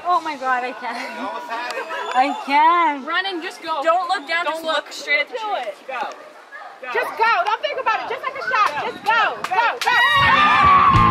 Oh my God, I can. I can. Run and just go. Don't look down, Don't just look. look straight at the tree. Go. Just go. Don't think about it. Just like a shot. Just go. Go. Go.